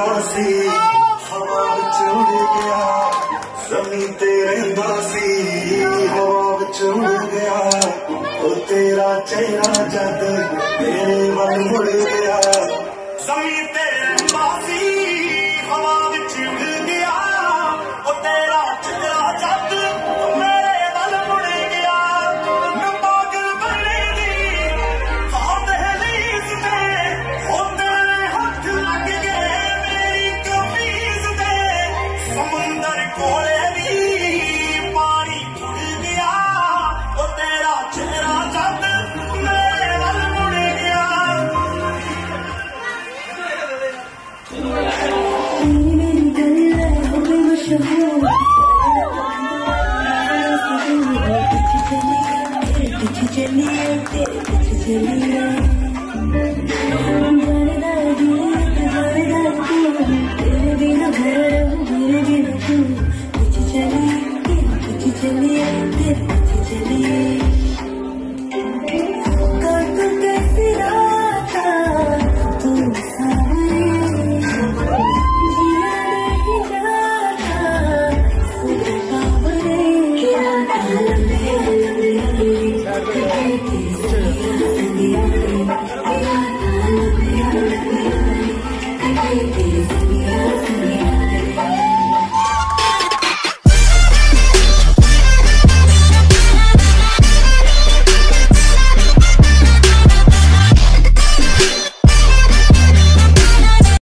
सी हवा विच उड़ गया ज़मीं ते रहिंदा सी हवा विच उड़ गया ओ तेरा चेहरा जद मेरे वल मुड़ गया ज़मीं ते रहिंदा सी हवा विच उड़ गया ओ तेरा चेहरा जद मेरे वल मुड़ गया मैं पागल बने दी हाँ दहलीज़ ते ओ तेरे हाथ लग गए मेरी कमीज़ ते समुंदर कोले भी पानी उड़ गया ओ तेरा चेहरा जद मेरे वल मुड़ गया चलिए